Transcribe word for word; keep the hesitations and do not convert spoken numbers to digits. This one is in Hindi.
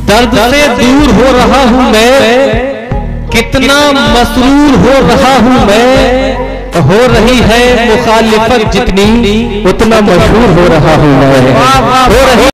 दर्द से दूर हो रहा हूं मैं, कितना मसरूर हो रहा हूं मैं, हो रही है मुखालिफत जितनी उतना मशहूर हो रहा हूं मैं, हो रही